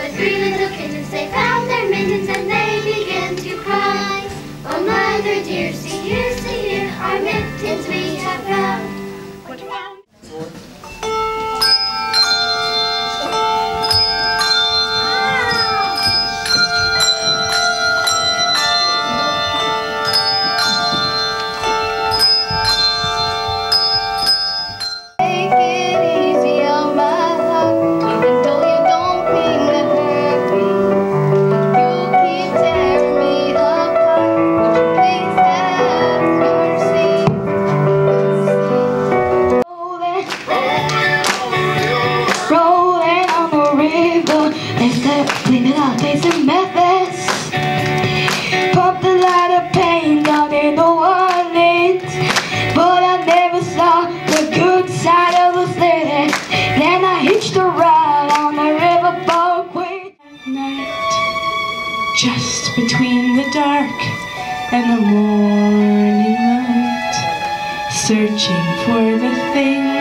The three little kittens, they found their mittens and they began to cry. Oh, mother dear, see here, our mittens we have found. Pumped a lot of pain down in New Orleans, but I never saw the good side of the city. Then I hitched a ride on the riverboat at night, just between the dark and the morning light, searching for the thing